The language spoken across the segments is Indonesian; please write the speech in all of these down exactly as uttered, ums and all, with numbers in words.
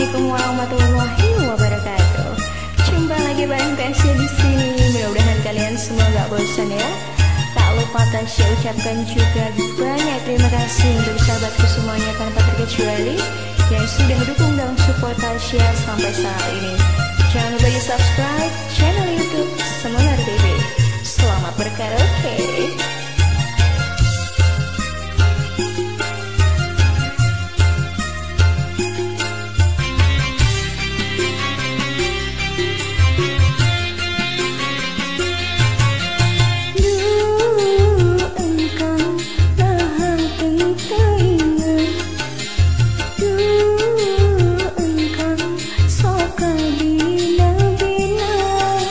Assalamualaikum warahmatullahi wabarakatuh. Jumpa lagi bareng Tasya di sini. Mudah-mudahan kalian semua gak bosan ya. Tak lupa Tasya ucapkan juga banyak terima kasih untuk sahabatku semuanya tanpa terkecuali yang sudah dukung dan support Tasya sampai saat ini. Jangan lupa di subscribe channel YouTube Semonar T V. Selamat berkaraoke. Bila-bila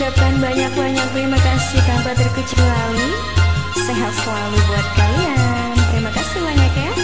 ucapkan banyak-banyak terima kasih tanpa terkecuali. Sehat selalu buat kalian. Terima kasih banyak ya.